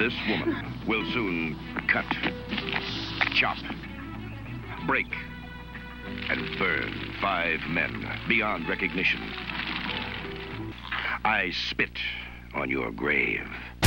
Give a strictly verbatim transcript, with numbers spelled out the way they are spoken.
This woman will soon cut, chop, break, and burn five men beyond recognition. I spit on your grave.